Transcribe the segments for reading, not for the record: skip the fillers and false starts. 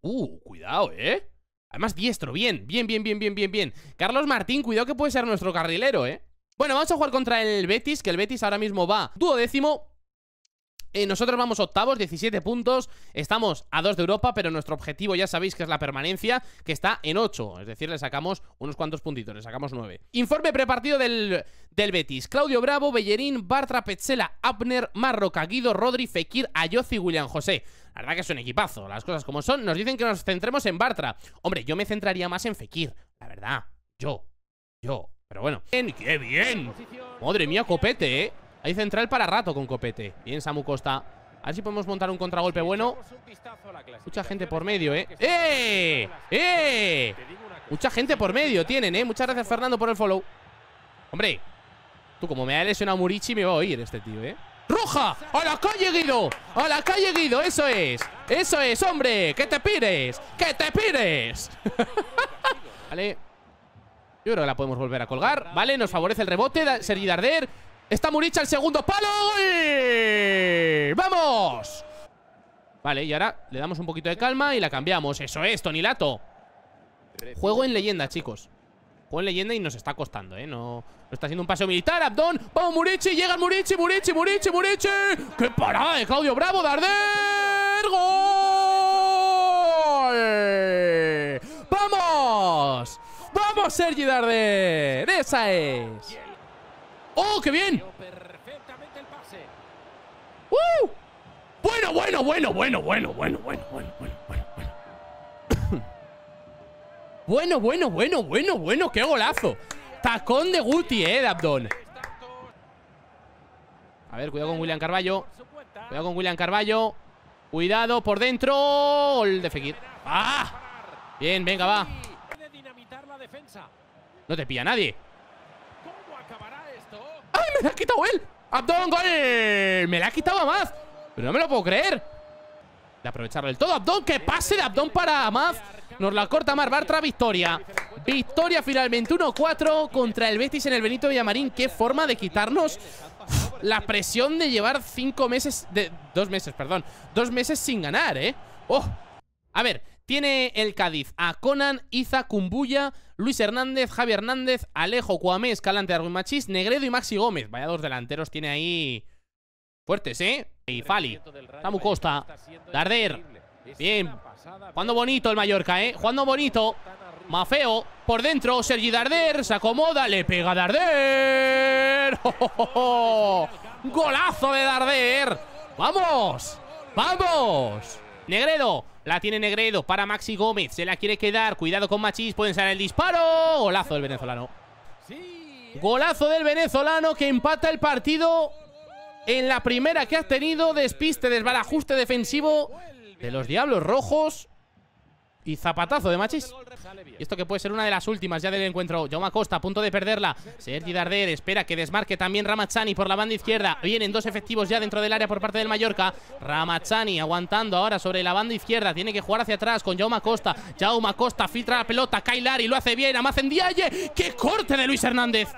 Cuidado, Además diestro, bien. Carlos Martín, cuidado que puede ser nuestro carrilero, Bueno, vamos a jugar contra el Betis, que el Betis ahora mismo va 12º. Nosotros vamos octavos, 17 puntos. Estamos a 2 de Europa, pero nuestro objetivo ya sabéis que es la permanencia, que está en 8. Es decir, le sacamos unos cuantos puntitos, le sacamos 9. Informe prepartido del Betis: Claudio Bravo, Bellerín, Bartra, Petzela, Abner, Marroca, Guido, Rodri, Fekir, Ayoz y William José. La verdad que es un equipazo, las cosas como son. Nos dicen que nos centremos en Bartra. Hombre, yo me centraría más en Fekir, la verdad. Yo. Pero bueno. ¡Qué bien! Madre mía, Copete, Hay central para rato con Copete. Bien, Samu Costa. A ver si podemos montar un contragolpe bueno. Mucha gente por medio, Mucha gente por medio tienen, Muchas gracias, Fernando, por el follow. Hombre, tú, como me ha lesionado Murici, me va a oír este tío, ¡Roja! ¡A la calle, Guido! ¡A la calle, Guido! ¡Eso es! ¡Eso es, hombre! ¡Que te pires! ¡Que te pires! Vale. Yo creo que la podemos volver a colgar. Vale, nos favorece el rebote. Sergi Darder. Está Murici al segundo palo. ¡Gol! ¡Vamos! Vale, y ahora le damos un poquito de calma y la cambiamos. Eso es, Tonilato. Juego en leyenda, chicos. Juego en leyenda y nos está costando, No está haciendo un paseo militar. Abdón. Vamos, Murici. Llega Murici. ¡Qué parada de Claudio Bravo! ¡Darder! ¡Gol! ¡Vamos! ¡Vamos, Sergi Darder! ¡Esa es! ¡Oh, qué bien! Bueno. Bueno, qué golazo. Tacón de Guti, de Abdón. A ver, cuidado con William Carballo. Cuidado por dentro. Gol de Fekir. Bien, venga, va. No te pilla nadie. ¡Ay, me la ha quitado él! ¡Abdón, gol! Me la ha quitado a Amaz. Pero no me lo puedo creer. De aprovecharlo del todo. Abdón, que pase de Abdón para Amaz. Nos la corta Mar Bartra. Victoria finalmente 1-4 contra el Betis en el Benito Villamarín. Qué forma de quitarnos la presión de llevar 2 meses sin ganar, A ver, tiene el Cádiz a Conan, Iza, Kumbuya, Luis Hernández, Javi Hernández, Alejo, Cuamé, Escalante, Darwin Machís, Negredo y Maxi Gómez. Vaya 2 delanteros tiene ahí fuertes, Y Fali, Samu Costa, Darder. Bien, jugando bonito el Mallorca, jugando bonito. Mafeo, por dentro, Sergi Darder, se acomoda, le pega a Darder. ¡Golazo de Darder! ¡Vamos! Negredo, la tiene Negredo para Maxi Gómez, se la quiere quedar, cuidado con Machís, pueden salir el disparo. Golazo del venezolano. Golazo del venezolano que empata el partido en la primera que ha tenido. Despiste, desbarajuste defensivo de los Diablos Rojos y zapatazo de Machís. Y esto que puede ser una de las últimas ya del encuentro. Jaume Costa a punto de perderla. Sergi Darder espera que desmarque también Ramazzani por la banda izquierda. Vienen 2 efectivos ya dentro del área por parte del Mallorca. Ramazzani aguantando ahora sobre la banda izquierda. Tiene que jugar hacia atrás con Jaume Costa. Jaume Costa filtra la pelota. Kailari lo hace bien. Amaz Ndiaye. ¡Qué corte de Luis Hernández!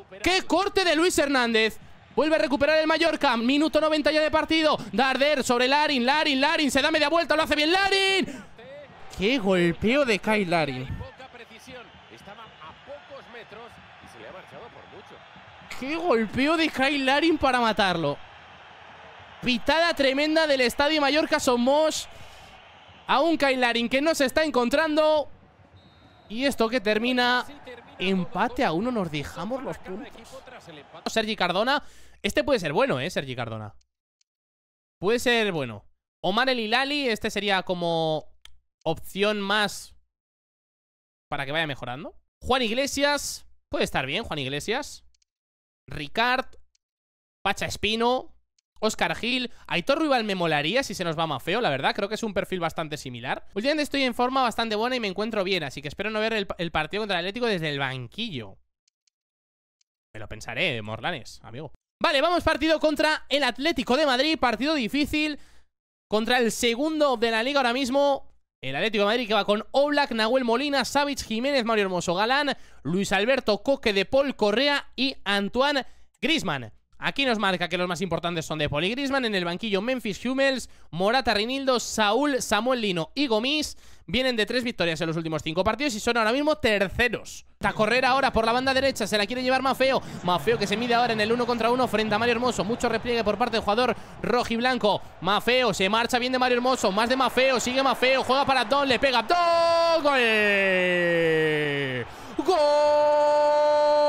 Vuelve a recuperar el Mallorca. Minuto 90 ya de partido. Darder sobre Larin. Larin se da media vuelta. Lo hace bien Larin. ¡Qué golpeo de Kyle Larin! ¡Qué golpeo de Kyle Larin para matarlo! Pitada tremenda del Estadio Mallorca Somos. A un Kyle Larin que no se está encontrando. Y esto que termina empate a 1. Nos dejamos los puntos. Sergi Cardona. Este puede ser bueno, Sergi Cardona. Puede ser bueno. Omar El Hilali. Este sería como opción más para que vaya mejorando. Juan Iglesias. Puede estar bien, Juan Iglesias. Ricard. Pacha Espino. Óscar Gil. Aitor Ruibal me molaría si se nos va más feo, la verdad. Creo que es un perfil bastante similar. Últimamente estoy en forma bastante buena y me encuentro bien, así que espero no ver el partido contra el Atlético desde el banquillo. Me lo pensaré, Morlanes, amigo. Vale, vamos partido contra el Atlético de Madrid. Partido difícil contra el segundo de la liga ahora mismo. El Atlético de Madrid que va con Oblak, Nahuel Molina, Savic, Jiménez, Mario Hermoso, Galán, Luis Alberto, Coque, De Paul, Correa y Antoine Griezmann. Aquí nos marca que los más importantes son De Paul y Griezmann. En el banquillo Memphis Hummels, Morata, Reinildo, Saúl, Samuel Lino y Gomis. Vienen de 3 victorias en los últimos 5 partidos y son ahora mismo terceros. A correr ahora por la banda derecha, se la quiere llevar Maffeo. Maffeo que se mide ahora en el 1 contra 1 frente a Mario Hermoso. Mucho repliegue por parte del jugador rojiblanco. Maffeo se marcha bien de Mario Hermoso. Más de Maffeo, sigue Maffeo, juega para Abdón, le pega Abdón. ¡Gol! ¡Gol!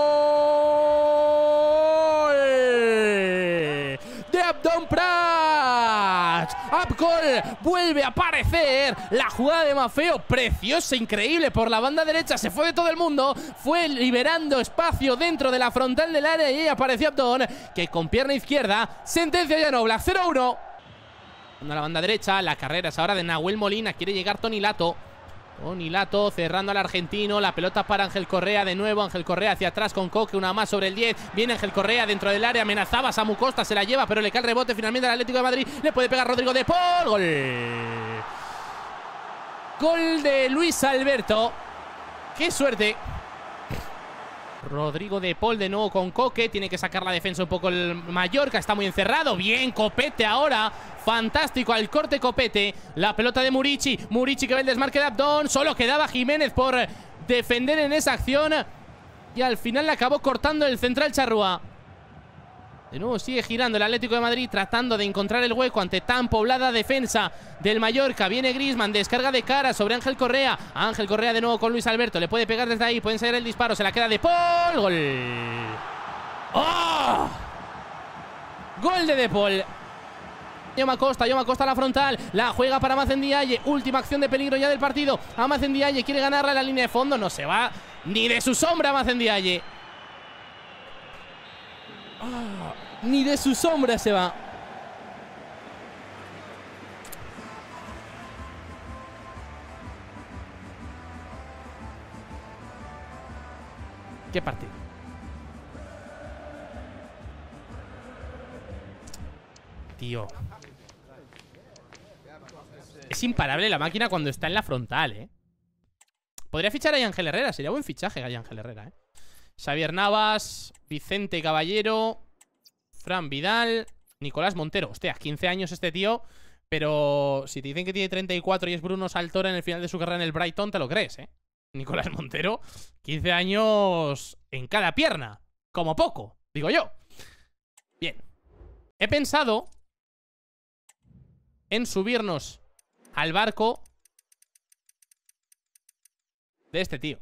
Abdón Prats. Upgol vuelve a aparecer. La jugada de Maffeo, preciosa, increíble por la banda derecha. Se fue de todo el mundo, fue liberando espacio dentro de la frontal del área y ahí apareció Abdón, que con pierna izquierda sentencia ya Oblak. 0-1. A la banda derecha, la carrera es ahora de Nahuel Molina. Quiere llegar Toni Lato. Toni Lato cerrando al argentino. La pelota para Ángel Correa de nuevo. Ángel Correa hacia atrás con Coque. Una más sobre el 10. Viene Ángel Correa dentro del área. Amenazaba a Samu Costa. Se la lleva, pero le cae el rebote finalmente al Atlético de Madrid. Le puede pegar Rodrigo de Paul. Gol. Gol de Luis Alberto. ¡Qué suerte! Rodrigo de Paul de nuevo con Coque. Tiene que sacar la defensa un poco el Mallorca. Está muy encerrado. Bien, Copete ahora. Fantástico al corte Copete. La pelota de Murici. Murici que ve el desmarque de Abdón. Solo quedaba Jiménez por defender en esa acción. Y al final le acabó cortando el central Charrúa. De nuevo sigue girando el Atlético de Madrid tratando de encontrar el hueco ante tan poblada defensa del Mallorca. Viene Griezmann, descarga de cara sobre Ángel Correa. Ángel Correa de nuevo con Luis Alberto. Le puede pegar desde ahí, pueden salir el disparo. Se la queda de Paul. Gol. ¡Oh! Gol de Paul. Jaume Costa a la frontal. La juega para Amath Ndiaye. Última acción de peligro ya del partido. Amath Ndiaye quiere ganarla en la línea de fondo. No se va ni de su sombra Amath Ndiaye. Ni de su sombra se va. ¿Qué partido? Tío. Es imparable la máquina cuando está en la frontal, Podría fichar a Ángel Herrera. Sería buen fichaje Ángel Herrera, Xavier Navas, Vicente Caballero, Fran Vidal, Nicolás Montero. Hostia, 15 años este tío. Pero si te dicen que tiene 34 y es Bruno Saltora en el final de su carrera en el Brighton, te lo crees, Nicolás Montero, 15 años en cada pierna. Como poco, digo yo. Bien. He pensado en subirnos al barco de este tío.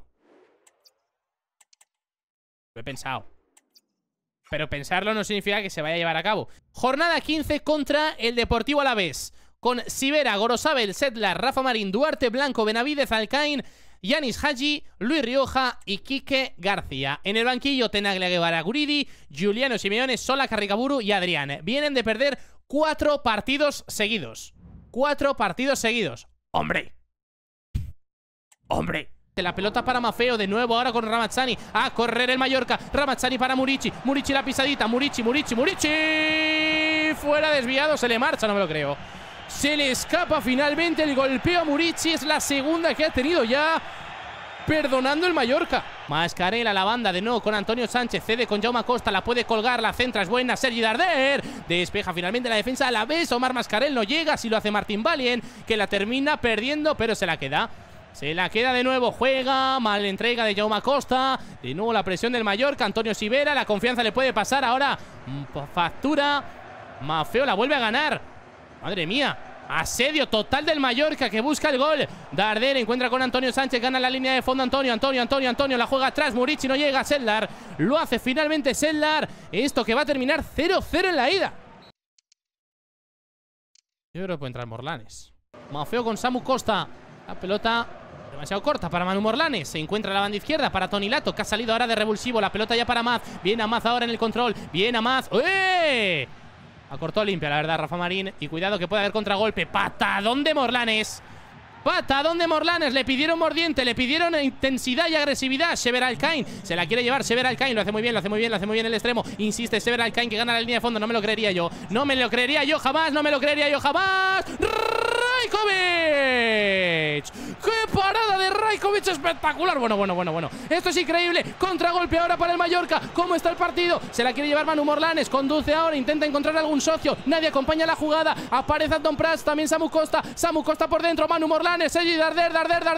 Lo he pensado. Pero pensarlo no significa que se vaya a llevar a cabo. Jornada 15 contra el Deportivo Alavés. Con Sivera, Gorosabel, Sedlar, Rafa Marín, Duarte, Blanco, Benavidez, Alcaín, Yanis Hadji, Luis Rioja y Quique García. En el banquillo Tenaglia, Guevara, Guridi, Giuliano Simeone, Sola, Carricaburu y Adrián. Vienen de perder 4 partidos seguidos. 4 partidos seguidos. ¡Hombre! ¡Hombre! La pelota para Maffeo, de nuevo ahora con Ramazzani. A correr el Mallorca. Ramazzani para Murici. Murici la pisadita. Murici. Fuera, desviado. Se le marcha, no me lo creo. Se le escapa finalmente el golpeo a Murici. Es la segunda que ha tenido ya. Perdonando el Mallorca. Mascarell a la banda de nuevo con Antonio Sánchez. Cede con Jaume Costa. La puede colgar. La centra es buena. Sergi Darder. Despeja finalmente la defensa a la vez. Omar Mascarell no llega. Si lo hace Martín Valien, que la termina perdiendo, pero se la queda. Se la queda de nuevo, juega, mal entrega de Jaume Costa. De nuevo la presión del Mallorca, Antonio Sivera. La confianza le puede pasar ahora. Factura. Maffeo la vuelve a ganar. Madre mía. Asedio total del Mallorca que busca el gol. Darder encuentra con Antonio Sánchez, gana la línea de fondo Antonio. Antonio la juega atrás, Murici no llega. Sedlar, lo hace finalmente Sedlar. Esto que va a terminar 0-0 en la ida. Yo creo que puede entrar Morlanes. Maffeo con Samu Costa. La pelota demasiado corta para Manu Morlanes. Se encuentra la banda izquierda para Toni Lato, que ha salido ahora de revulsivo. La pelota ya para Amath. Viene Amath ahora en el control. Viene Amath. ¡Eh! Acortó limpia, la verdad, Rafa Marín. Y cuidado que puede haber contragolpe. Patadón de Morlanes. Patadón de Morlanes. Le pidieron mordiente, le pidieron intensidad y agresividad. Sever Alcaín. Se la quiere llevar Sever Alcaín. Lo hace muy bien, el extremo. Insiste Sever Alcaín que gana la línea de fondo. No me lo creería yo. No me lo creería yo jamás. ¡Rajkovic! ¡Qué parada de Rajkovic! Mitrovic, espectacular. Bueno. Esto es increíble. Contragolpe ahora para el Mallorca. ¿Cómo está el partido? Se la quiere llevar Manu Morlanes. Conduce ahora, intenta encontrar algún socio. Nadie acompaña la jugada. Aparece Anton Prats, también Samu Costa. Samu Costa por dentro, Manu Morlanes. Sergi Darder.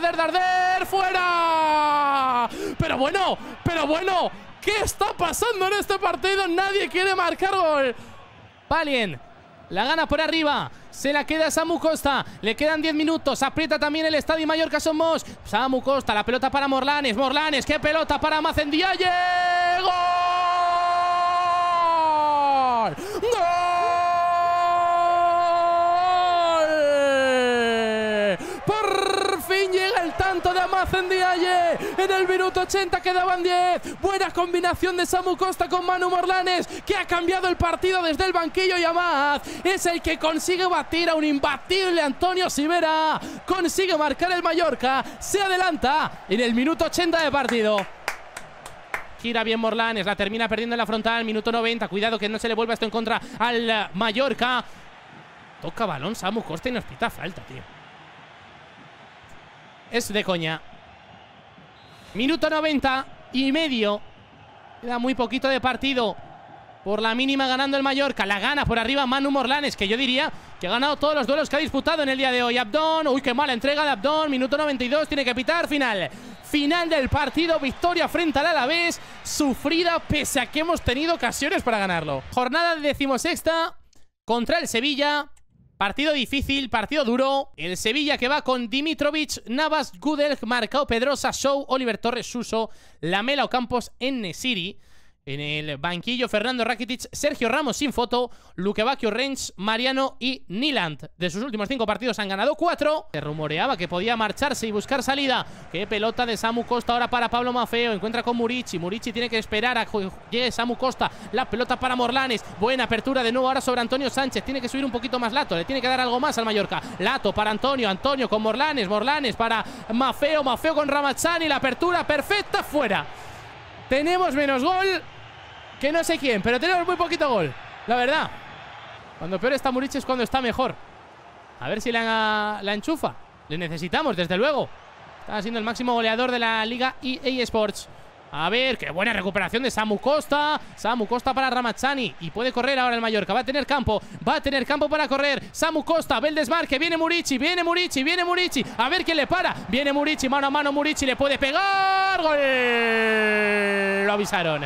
¡Fuera! Pero bueno. ¿Qué está pasando en este partido? Nadie quiere marcar gol. Valien la gana por arriba. Se la queda Samu Costa. Le quedan 10 minutos. Aprieta también el Estadio Mallorca Somos. Samu Costa, la pelota para Morlanes. ¡Qué pelota para Mazen Diaye! ¡Gol! Por fin llega el tanto de Amazen Diaye. En el minuto 80 quedaban 10. Buena combinación de Samu Costa con Manu Morlanes, que ha cambiado el partido desde el banquillo. Y Amaz es el que consigue batir a un imbatible Antonio Sivera. Consigue marcar el Mallorca. Se adelanta en el minuto 80 de partido. Gira bien Morlanes, la termina perdiendo en la frontal. Minuto 90, cuidado que no se le vuelva esto en contra al Mallorca. Toca balón Samu Costa y nos pita falta, tío. Es de coña. Minuto 90 y medio. Queda muy poquito de partido. Por la mínima ganando el Mallorca. La gana por arriba Manu Morlanes, que yo diría que ha ganado todos los duelos que ha disputado en el día de hoy. Abdón, uy, qué mala entrega de Abdón. Minuto 92, tiene que pitar. Final del partido, victoria frente al Alavés. Sufrida pese a que hemos tenido ocasiones para ganarlo. Jornada de 16ª contra el Sevilla. Partido difícil, partido duro. El Sevilla que va con Dimitrovic, Navas, Gudel, Marcao, Pedrosa, Show, Oliver Torres, Suso, Lamela Ocampos, Enesiri. En el banquillo, Fernando Rakitic, Sergio Ramos sin foto, Lukebakio, Rensch, Mariano y Niland. De sus últimos 5 partidos han ganado 4. Se rumoreaba que podía marcharse y buscar salida. Qué pelota de Samu Costa ahora para Pablo Maffeo. Encuentra con Murici. Murici tiene que esperar a que llegue Samu Costa. La pelota para Morlanes. Buena apertura de nuevo ahora sobre Antonio Sánchez. Tiene que subir un poquito más Lato. Le tiene que dar algo más al Mallorca. Lato para Antonio. Antonio con Morlanes. Morlanes para Maffeo. Maffeo con Ramazzani. La apertura perfecta. Fuera. Tenemos menos gol que no sé quién, pero tenemos muy poquito gol, la verdad. Cuando peor está Murici es cuando está mejor. A ver si la enchufa. Le necesitamos, desde luego. Está siendo el máximo goleador de la Liga EA Sports. A ver, qué buena recuperación de Samu Costa. Samu Costa para Ramazzani. Y puede correr ahora el Mallorca. Va a tener campo para correr. Samu Costa, ve el desmarque. Viene Murici. A ver quién le para. Viene Murici, mano a mano Murici. Le puede pegar. ¡Gol! Lo avisaron.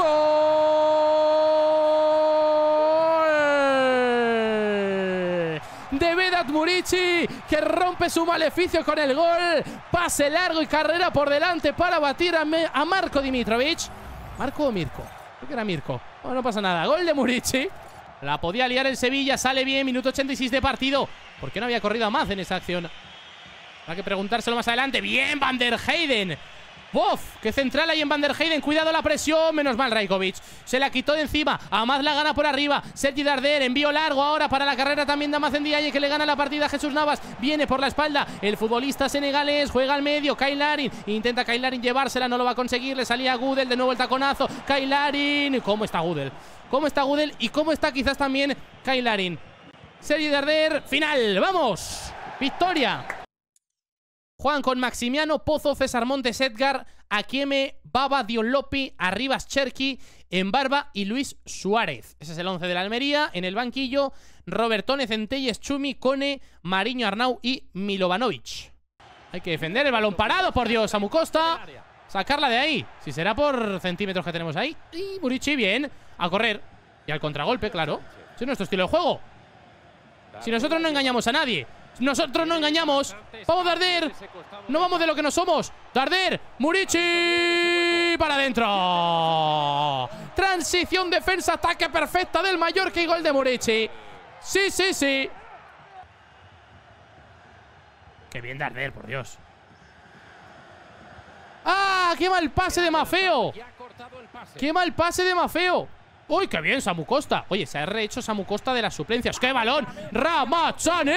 ¡Gol! De Vedat Murici, que rompe su maleficio con el gol. Pase largo y carrera por delante para batir a Marko Dimitrovic. ¿Marco o Mirko? Creo que era Mirko. Bueno, no pasa nada. Gol de Murici. La podía liar el Sevilla. Sale bien. Minuto 86 de partido. ¿Por qué no había corrido a más en esa acción? Hay que preguntárselo más adelante. Bien, Van der Heyden. ¡Uf! ¡Qué central hay en Van der Heyden! ¡Cuidado la presión! Menos mal Rajkovic. Se la quitó de encima. Amaz la gana por arriba. Sergi Darder. Envío largo ahora para la carrera también de Amazen Diaye, que le gana la partida a Jesús Navas. Viene por la espalda el futbolista senegalés. Juega al medio. Kyle Larin. Intenta Kyle Larin llevársela. No lo va a conseguir. Le salía a Gudel. De nuevo el taconazo. Kyle Larin. ¿Cómo está Gudel? ¿Y cómo está quizás también Kyle Larin? Sergi Darder. Final. ¡Vamos! ¡Victoria! Juan con Maximiano, Pozo, César Montes, Edgar, Akieme, Baba, Dion Lopi, Arribas, Cherki, Embarba y Luis Suárez. Ese es el 11 de la Almería. En el banquillo, Robertone, Centelles, Chumi, Cone, Mariño, Arnau y Milovanovic. Hay que defender el balón parado, por Dios. Samu Costa, sacarla de ahí. Si será por centímetros que tenemos ahí. Y Murici, bien, a correr. Y al contragolpe, claro. Ese es nuestro estilo de juego. Si nosotros no engañamos a nadie. Nosotros no engañamos. Vamos, Darder. No vamos de lo que no somos. Darder. Murici. Para adentro. Transición, defensa, ataque perfecta del Mallorca y gol de Murici. Sí. Qué bien Darder, por Dios. ¡Ah! ¡Qué mal pase de Maffeo! ¡Uy, qué bien Samu Costa! Oye, se ha rehecho Samu Costa de las suplencias. ¡Qué balón! ¡Ramazzani!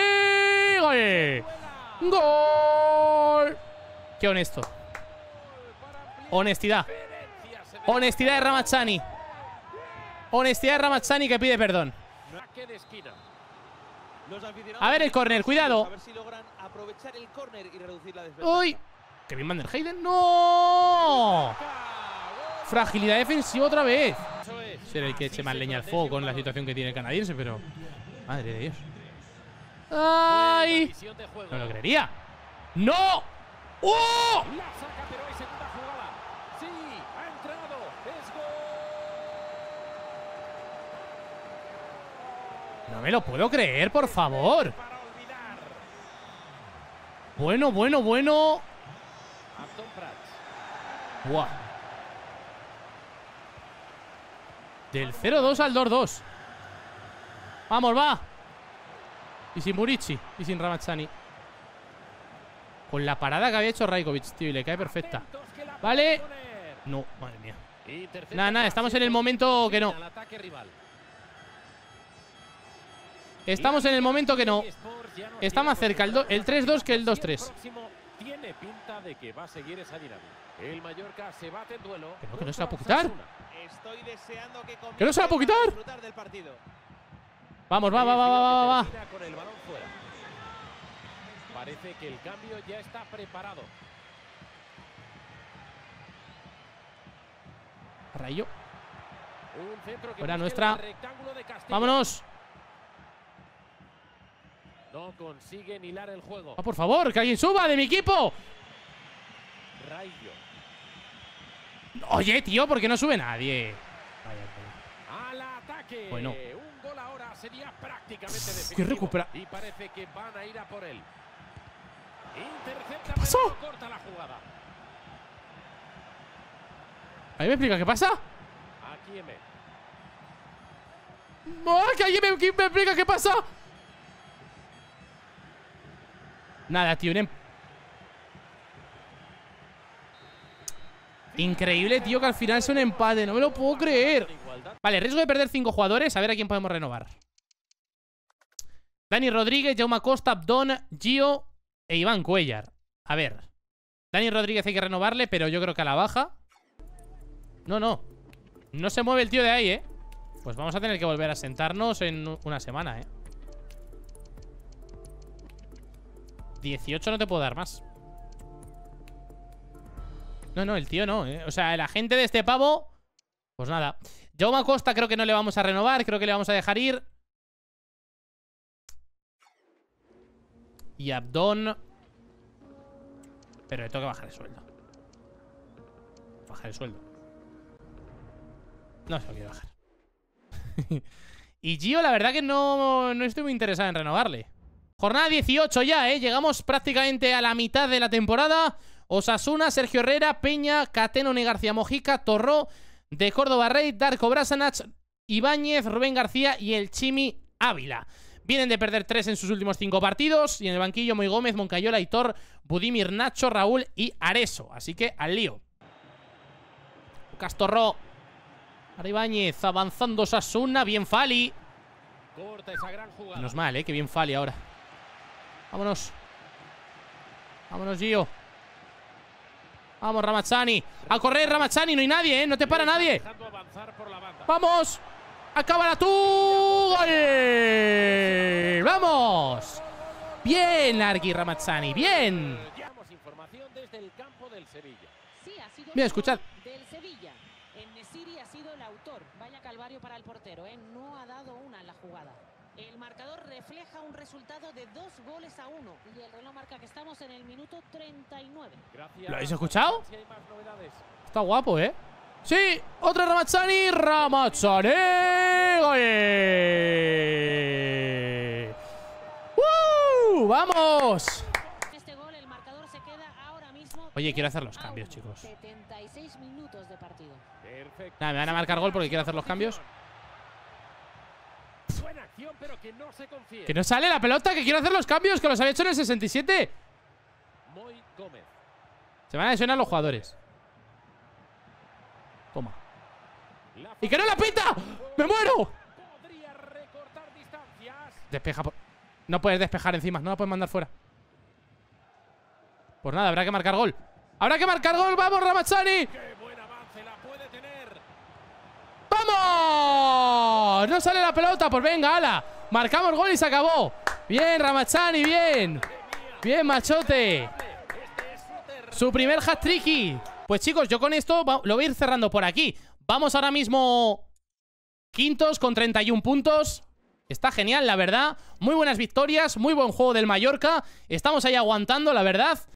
¡Gol! ¡Qué honesto! Honestidad de Ramazzani. Honestidad de Ramazzani, que pide perdón. A ver el córner, cuidado. ¡Uy! Kevin Van der Heyden. ¡No! Fragilidad defensiva otra vez. Será el que eche más leña al fuego con la situación que tiene el canadiense, pero... Madre de Dios. ¡Ay! No lo creería. ¡No! ¡Oh! No me lo puedo creer, por favor. Bueno, bueno, bueno. Buah. Del 0-2 al 2-2. Vamos, va. Y sin Murici. Y sin Ramazzani. Con la parada que había hecho Rajkovic, tío. Y le cae perfecta. Vale. No, madre mía. Nada, nada. Estamos en el momento que no. Estamos en el momento que no. Está más cerca el 3-2 que el 2-3. Tiene pinta de que va a seguir esa dinámica. El Mallorca se bate en duelo. Que no se la puedo quitar. Estoy deseando que no se la puedo quitar. Vamos, va. Con el balón fuera. Parece que el cambio ya está preparado. Rayo. Un centro que fuera nuestra. Vámonos. No consiguen hilar el juego. Ah, por favor, que alguien suba de mi equipo. Rayo. Oye, tío, ¿por qué no sube nadie? Vaya, al ataque. Bueno. Un gol ahora sería prácticamente definitivo. ¿Qué recupera? Y parece que van a ir a por él. Intercepta, ¿Qué pasó? pero corta la jugada. ¿Ahí me explica qué pasa? Aquí M. Que alguien me explica qué pasa. Nada, tío. Increíble, tío, que al final sea un empate. No me lo puedo creer. Vale, riesgo de perder 5 jugadores. A ver a quién podemos renovar. Dani Rodríguez, Jaume Costa, Abdón, Gio e Iván Cuellar. A ver. Dani Rodríguez hay que renovarle, pero yo creo que a la baja. No, no. No se mueve el tío de ahí, ¿eh? Pues vamos a tener que volver a sentarnos en una semana, ¿eh? 18 no te puedo dar más. No, el tío no, ¿eh? O sea, el agente de este pavo... Pues nada. Jaume Costa creo que no le vamos a renovar. Creo que le vamos a dejar ir. Y Abdón... Pero le tengo que bajar el sueldo. Bajar el sueldo. No se lo quiero bajar. Y Gio, la verdad que no estoy muy interesado en renovarle. Jornada 18 ya, ¿eh? Llegamos prácticamente a la mitad de la temporada. Osasuna, Sergio Herrera, Peña, Catenone, García Mojica, Torró, de Córdoba Rey, Darko Brasanac, Ibáñez, Rubén García y el Chimi Ávila. Vienen de perder 3 en sus últimos 5 partidos. Y en el banquillo Moy Gómez, Moncayola, Aitor, Budimir, Nacho, Raúl y Areso. Así que al lío. Lucas Torró. Ahora Ibáñez, avanzando Osasuna. Bien Fali. Corta esa gran jugada. Menos mal, que bien Fali ahora. Vámonos. Vámonos, Gio. Vamos, Ramazzani. A correr, Ramazzani. No hay nadie, ¿eh? No te para nadie. ¡Vamos! ¡Acábala tú! ¡Gol! ¡Vamos! Bien, Argi Ramazzani. Bien. Información desde el campo del Sevilla. Bien, escuchad. Del Sevilla. En-Nesyri ha sido el autor. Vaya calvario para el portero, ¿eh? No ha dado una en la jugada. El marcador refleja un resultado de 2 goles a 1. Y el reloj marca que estamos en el minuto 39. Gracias. ¿Lo habéis escuchado? Si hay más novedades. Está guapo, ¿eh? ¡Sí! ¡Otra Ramazzani! ¡Ramazzani! ¡Woo! ¡Vamos! Este gol, el marcador se queda ahora mismo. Oye, quiero hacer los cambios, chicos. 76 minutos de partido. Perfecto. Nada, me van a marcar gol porque quiero hacer los cambios. Buena acción, pero que no se confíe. ¡Que no sale la pelota! ¡Que quiero hacer los cambios! ¡Que los había hecho en el 67! Moy Gómez. Se van a lesionar los jugadores. Toma. ¡Y que no la pita! ¡Me muero! Podría recortar distancias. Despeja por... No puedes despejar encima. No la puedes mandar fuera. Pues nada, habrá que marcar gol. ¡Habrá que marcar gol! ¡Vamos, Ramazzani! ¡Qué buen avance la puede tener! ¡Vamos! No sale la pelota. Pues venga, ala. Marcamos gol y se acabó. Bien, Ramazzani, bien. Bien, machote. Su primer hat-tricky. Pues chicos, yo con esto lo voy a ir cerrando por aquí. Vamos ahora mismo quintos con 31 puntos. Está genial, la verdad. Muy buenas victorias, muy buen juego del Mallorca. Estamos ahí aguantando, la verdad.